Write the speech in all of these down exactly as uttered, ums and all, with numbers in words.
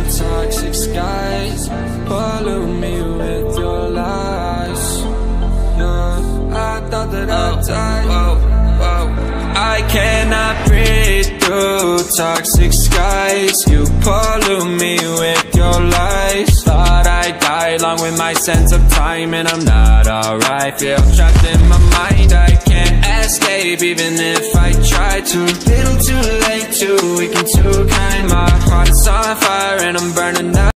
toxic skies, pollute me with your lies. Yeah, I thought that I'd die. Whoa, whoa. I cannot breathe through toxic skies. You pollute me with your lies. Thought I'd die along with my sense of time, and I'm not alright. Feel trapped in my mind, I can't escape even if I try to. Little too late, too weak and too kind. My heart is on fire and I'm burning up.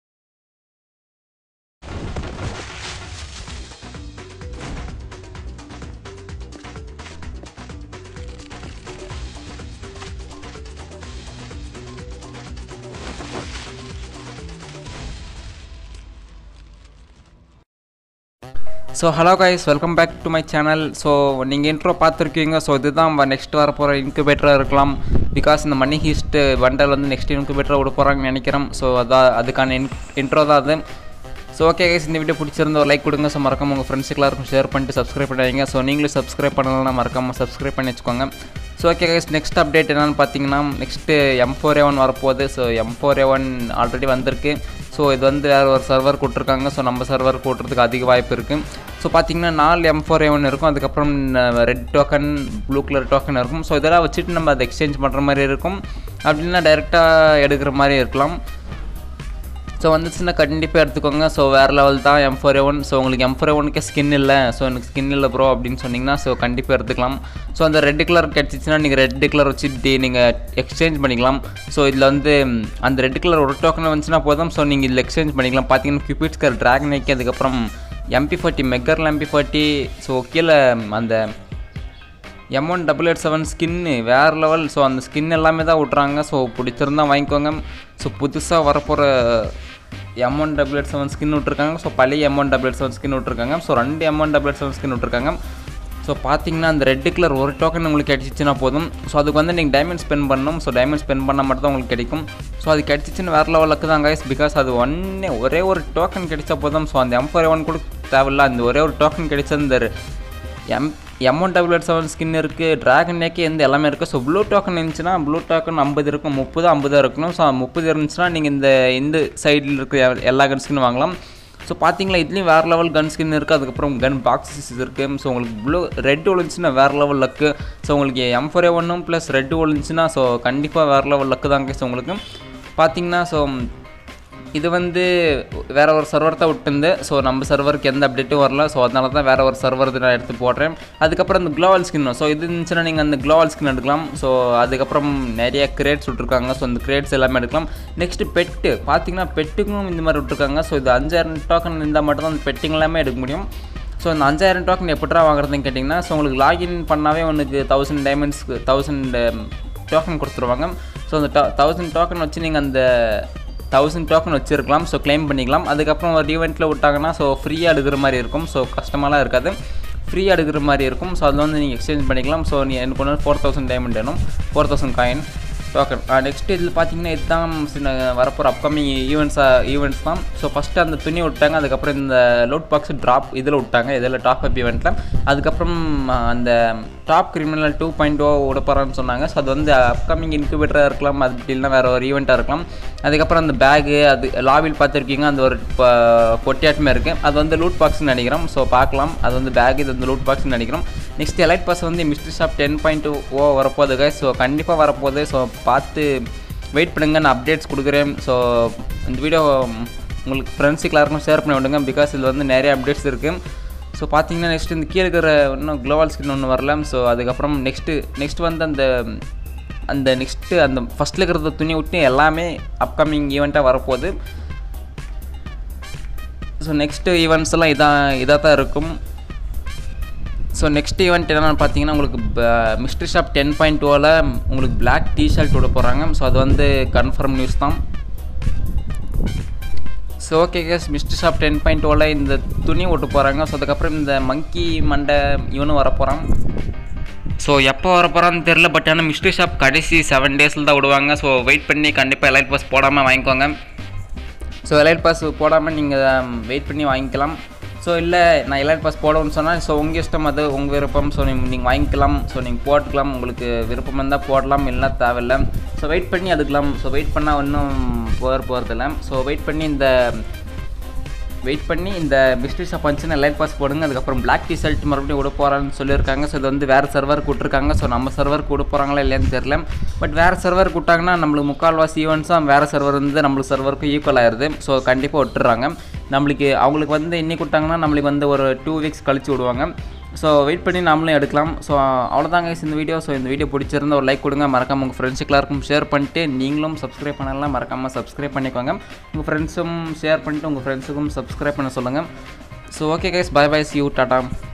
So hello guys, welcome back to my channel. So நீங்க intro பார்த்திருக்கீங்க. So இதுதான் next வர போற incubator இருக்கலாம். because இந்த money heist bundle வந்து next incubator ஓட போறாங்கன்னு நினைக்கிறேன். So அத அதுக்கான intro தான் அது. So okay guys, இந்த வீடியோ பிடிச்சிருந்தா ஒரு லைக் கொடுங்க. So மறக்காம உங்க फ्रेंड्स எல்லாருக்கும் ஷேர் பண்ணிட்டு subscribe பண்ணுங்க. So நீங்களும் subscribe பண்ணலனா மறக்காம subscribe பண்ணி வெச்சுக்கோங்க. So okay guys, next update என்னன்னு பாத்தீங்கன்னா next M four A one வர போகுது. So M four A one already வந்திருக்கு. ஸோ இது வந்து வேறு ஒரு சர்வர் கொடுத்துருக்காங்க. ஸோ நம்ம சர்வர் கூட்டுறதுக்கு அதிக வாய்ப்பு இருக்குது. ஸோ பார்த்திங்கன்னா நாலு எம் ஃபோர் ஏ ஒன் இருக்கும். அதுக்கப்புறம் red token, blue colour token இருக்கும். ஸோ இதெல்லாம் வச்சுட்டு நம்ம அதை எக்ஸ்சேஞ்ச் பண்ணுற மாதிரி இருக்கும். அப்படின்னா டைரெக்டாக எடுக்கிற மாதிரி இருக்கலாம். ஸோ வந்துச்சுன்னா கண்டிப்பாக எடுத்துக்கோங்க. ஸோ வேறு லெவல் தான் M four A one. So உங்களுக்கு எம் ஃபோர் ஏ ஒனுக்கே ஸ்கின் இல்லை, ஸோ எனக்கு ஸ்கின் இல்லை ப்ரோ அப்படின்னு சொன்னிங்கன்னா ஸோ கண்டிப்பாக எடுத்துக்கலாம். ஸோ அந்த ரெட் கலர் கிடச்சிச்சின்னா நீங்கள் ரெட் கலர் வச்சுட்டு நீங்கள் எக்ஸ்சேஞ்ச் பண்ணிக்கலாம். ஸோ இதில் வந்து அந்த ரெட் கலர் ஒரு டோக்கன் வந்துச்சுன்னா போதும். ஸோ நீங்கள் இதில் எக்ஸ்சேஞ்ச் பண்ணிக்கலாம். பார்த்தீங்கன்னா கியூபிட்ஸ்கர் ட்ராகன் ஐக்கி, அதுக்கப்புறம் எம்பி ஃபார்ட்டி மெக்கரில் எம்பி ஃபார்ட்டி. ஸோ கீழே அந்த M one double eight seven ஸ்கின்னு வேறு லெவல். ஸோ அந்த ஸ்கின் எல்லாமே தான் விட்றாங்க. ஸோ பிடிச்சிருந்தா வாங்கிக்கோங்க. ஸோ புதுசாக வரப்போகிற M one double eight seven skin விட்ருக்காங்க. ஸோ பழைய M one double eight seven skin விட்ருக்காங்க. ஸோ ரெண்டு M one double eight seven skin விட்ருக்காங்க. ஸோ பார்த்தீங்கன்னா அந்த ரெட் கலர் ஒரு டோக்கன் உங்களுக்கு கிடச்சிச்சின்னா போதும். ஸோ அதுக்கு வந்து நீங்கள் டைமண்ட் ஸ்பெண்ட் பண்ணணும். ஸோ டைமண்ட் ஸ்பெண்ட் பண்ணால் மட்டும் தான் உங்களுக்கு கிடைக்கும். ஸோ அது கிடச்சிச்சின்னு வேறு லெவலுக்கு தான் கைஸ். பிகாஸ் அது ஒன்றே ஒரே ஒரு டோக்கன் கிடைச்சா போதும். ஸோ அந்த எம் ஃபோர் ஏ ஒன் கூட தேவையில்ல. அந்த ஒரே ஒரு டோக்கன் கிடைச்ச அந்த M M one double eight seven skin இருக்குது, ட்ராகன் நேக்கே எந்த எல்லாமே இருக்குது. ஸோ ப்ளூ டோக்கன் இருந்துச்சுன்னா ப்ளூ டோக்கன் ஐம்பது இருக்கும், முப்பது ஐம்பது இருக்கணும். ஸோ முப்பது இருந்துச்சுன்னா நீங்கள் இந்த இந்த சைடில் இருக்கிற எல்லா கன் ஸ்கின் வாங்கலாம். ஸோ பார்த்தீங்களா இதுலேயும் வேறு லெவல் கன் ஸ்கின் இருக்குது. அதுக்கப்புறம் கன் பாக்ஸஸ் இருக்குது. ஸோ உங்களுக்கு ப்ளூ ரெட் ஒழிஞ்சுன்னா வேறு லெவல் லக்கு. ஸோ உங்களுக்கு எம் ஃபோர் ஏ ஒன்னும் ப்ளஸ் ரெட் ஒழிஞ்சுன்னா ஸோ கண்டிப்பாக வேறு லெவல் லக்கு தாங்க. ஸோ உங்களுக்கு பார்த்தீங்கன்னா ஸோ இது வந்து வேறு ஒரு சர்வர் தான் விட்டுருந்து. ஸோ நம்ம சர்வருக்கு எந்த அப்டேட்டும் வரல. ஸோ அதனால தான் வேறு ஒரு சர்வர் நான் எடுத்து போடுறேன். அதுக்கப்புறம் இந்த க்ளோவல் ஸ்கின். ஸோ இது இருந்துச்சுன்னா நீங்கள் அந்த க்ளோவல் ஸ்கின் எடுக்கலாம். ஸோ அதுக்கப்புறம் நிறைய கிரேட்ஸ் விட்ருக்காங்க. ஸோ அந்த கிரேட்ஸ் எல்லாமே எடுக்கலாம். நெக்ஸ்ட்டு பெட்டு பார்த்தீங்கன்னா பெட்டுக்கும் இந்த மாதிரி விட்ருக்காங்க. ஸோ இது அஞ்சாயிரம் டோக்கன் இருந்தால் மட்டும் தான் அந்த பெட்டிங் எல்லாமே எடுக்க முடியும். ஸோ அந்த அஞ்சாயிரம் டோக்கன் எப்படா வாங்குறதுன்னு கேட்டிங்கன்னா ஸோ உங்களுக்கு லாகின் பண்ணாவே உனக்கு தௌசண்ட் டைமண்ட்ஸ்க்கு தௌசண்ட் டோக்கன் கொடுத்துருவாங்க. ஸோ அந்த டோ தௌசண்ட் டோக்கன் வச்சு நீங்கள் அந்த தௌசண்ட் டோக்கன் வச்சுருக்கலாம். ஸோ கிளைம் பண்ணிக்கலாம். அதுக்கப்புறம் ஒரு ஈவெண்ட்டில் விட்டாங்கன்னா ஸோ ஃப்ரீயாக எடுக்கிற மாதிரி இருக்கும். ஸோ கஷ்டமாலாம் இருக்காது, ஃப்ரீயாக எடுக்கிற மாதிரி இருக்கும். ஸோ அதில் வந்து நீங்கள் எக்ஸ்சேஞ்ச் பண்ணிக்கலாம். ஸோ நீ எனக்கு ஒன்று ஃபோர் தௌசண்ட் டைமண்ட் வேணும், four thousand coin token. Next இதில் பார்த்தீங்கன்னா இதுதான் சின்ன வரப்போகிற அப்கமிங் ஈவெண்ட்ஸாக ஈவெண்ட்ஸ் தான். ஸோ ஃபஸ்ட்டு அந்த துணி விட்டாங்க. அதுக்கப்புறம் இந்த லோட் பாக்ஸ் ட்ராப் இதில் விட்டாங்க, இதில் டாப் அப் ஈவெண்ட்டில். அதுக்கப்புறம் அந்த top criminal two point O விட போகிறான்னு சொன்னாங்க. ஸோ அது வந்து அப்கமிங் இன்குபேட்டராக இருக்கலாம், அது இல்லைனா வேறு ஒரு ஈவெண்ட்டாக இருக்கலாம். அதுக்கப்புறம் அந்த பேகு அது லாபியில் பார்த்துருக்கீங்க, அந்த ஒரு பொட்டியாட்டமே இருக்குது. அது வந்து லூட் பாக்ஸ்ன்னு நினைக்கிறோம். ஸோ பார்க்கலாம், அது வந்து பேக், இது வந்து லூட் பாக்ஸ்ன்னு நினைக்கிறோம். நெக்ஸ்ட் எலைட் பாஸ் வந்து mystery shop ten point two O வரப்போகுது கைஸ். ஸோ கண்டிப்பாக வரப்போகுது. ஸோ பார்த்து வெயிட் பண்ணுங்க, நான் அப்டேட்ஸ் கொடுக்குறேன். ஸோ இந்த வீடியோ உங்களுக்கு ஃப்ரெண்ட்ஸுக்கு எல்லாருக்கும் ஷேர் பண்ணி விடுங்க. பிகாஸ் இதில் வந்து நிறைய அப்டேட்ஸ் இருக்குது. ஸோ பார்த்தீங்கன்னா நெக்ஸ்ட் இந்த கீழே இருக்கிற இன்னும் க்ளோவல் ஸ்கின் ஒன்று வரலாம். ஸோ அதுக்கப்புறம் நெக்ஸ்ட்டு நெக்ஸ்ட் வந்து அந்த அந்த நெக்ஸ்ட்டு அந்த ஃபஸ்ட்டில் இருக்கிறத துணி விட்டு எல்லாமே அப்கமிங் ஈவெண்ட்டாக வரப்போகுது. ஸோ நெக்ஸ்ட்டு ஈவெண்ட்ஸ் எல்லாம் இதாக இதாக தான் இருக்கும். ஸோ நெக்ஸ்ட் ஈவெண்ட் என்னென்னு பார்த்தீங்கன்னா உங்களுக்கு மிஸ்ட்ரி ஷாப் டென் பாயிண்ட் டூவில் உங்களுக்கு பிளாக் டிஷர்ட் விட போகிறாங்க. ஸோ அது வந்து கன்ஃபார்ம் நியூஸ் தான். So okay guys, mystery shop ten point டூவில் இந்த துணி ஓட்டு போகிறாங்க. ஸோ அதுக்கப்புறம் இந்த மங்கி மண்டை இவனும் வரப்போகிறான். ஸோ எப்போ வரப்போகிறான்னு தெரில, பட் ஆனால் மிஸ்ட்ரி ஷாப் கடைசி செவன் டேஸில் தான் விடுவாங்க. ஸோ வெயிட் பண்ணி கண்டிப்பாக எலைட் பாஸ் போடாமல் வாங்கிக்கோங்க. ஸோ எலைட் பாஸ் போடாமல் நீங்கள் வெயிட் பண்ணி வாங்கிக்கலாம். ஸோ இல்லை நான் எலைட் பாஸ் போடணும்னு சொன்னால் ஸோ உங்கள் இஷ்டம், அது உங்கள் விருப்பம். ஸோ நீங்கள் நீங்கள் வாங்கிக்கலாம், ஸோ நீங்கள் போட்டுக்கலாம், உங்களுக்கு விருப்பம் இருந்தால் போடலாம், இல்லைனா தேவையில்லை. ஸோ வெயிட் பண்ணி எடுக்கலாம். ஸோ வெயிட் பண்ணால் ஒன்றும் போகிற போகிறதில்ல. ஸோ வெயிட் பண்ணி இந்த வெயிட் பண்ணி இந்த மிஸ்ட்ரி ஷாப் வந்துச்சுன்னா எலைட் பாஸ் போடுங்க. அதுக்கப்புறம் பிளாக் ரிசல்ட் மறுபடியும் விட போகிறான்னு சொல்லியிருக்காங்க. ஸோ இது வந்து வேறு சர்வர் கூட்டிருக்காங்க. ஸோ நம்ம சர்வர் கூட போகிறாங்களா இல்லையான்னு தெரியல. பட் வேறு சர்வர் கூட்டாங்கன்னா நம்மளுக்கு முக்கால்வாசி ஈவெண்ட்ஸாக வேறு சர்வர் வந்து நம்மளுக்கு சர்வருக்கும் ஈக்குவல் ஆயிடுது. ஸோ கண்டிப்பாக விட்டுறாங்க. நம்மளுக்கு அவங்களுக்கு வந்து இன்னைக்கு விட்டாங்கன்னா நம்மளுக்கு வந்து ஒரு டூ வீக்ஸ் கழிச்சு விடுவாங்க. ஸோ வெயிட் பண்ணி நம்மளும் எடுக்கலாம். ஸோ அவ்வளோதாங்க இந்த வீடியோ. ஸோ இந்த வீடியோ பிடிச்சிருந்தா ஒரு லைக் கொடுங்க, மறக்காமல் உங்கள் ஃப்ரெண்ட்ஸுக்கு எல்லாருக்கும் ஷேர் பண்ணிட்டு நீங்களும் சப்ஸ்கிரைப் பண்ணலாம், மறக்காமல் சப்ஸ்கிரைப் பண்ணிக்கோங்க. உங்கள் ஃப்ரெண்ட்ஸும் ஷேர் பண்ணிட்டு உங்கள் ஃப்ரெண்ட்ஸுக்கும் சப்ஸ்கிரைப் பண்ண சொல்லுங்கள். So okay guys, bye bye, see you, Tata.